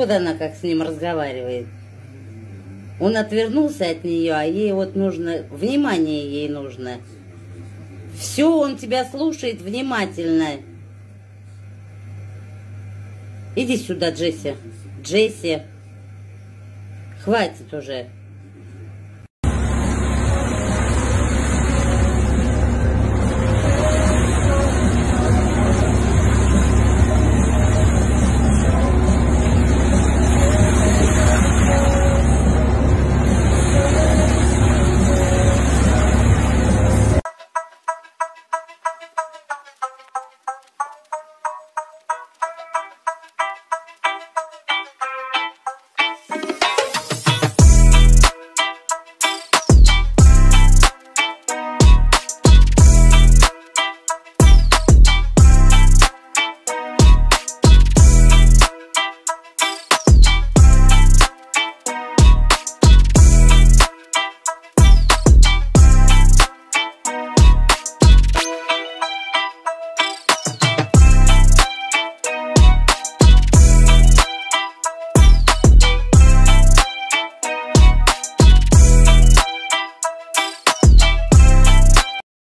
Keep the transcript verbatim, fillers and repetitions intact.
Вот она как с ним разговаривает. Он отвернулся от нее, а ей вот нужно, внимание ей нужно. Все, он тебя слушает внимательно. Иди сюда, Джесси. Джесси. Хватит уже.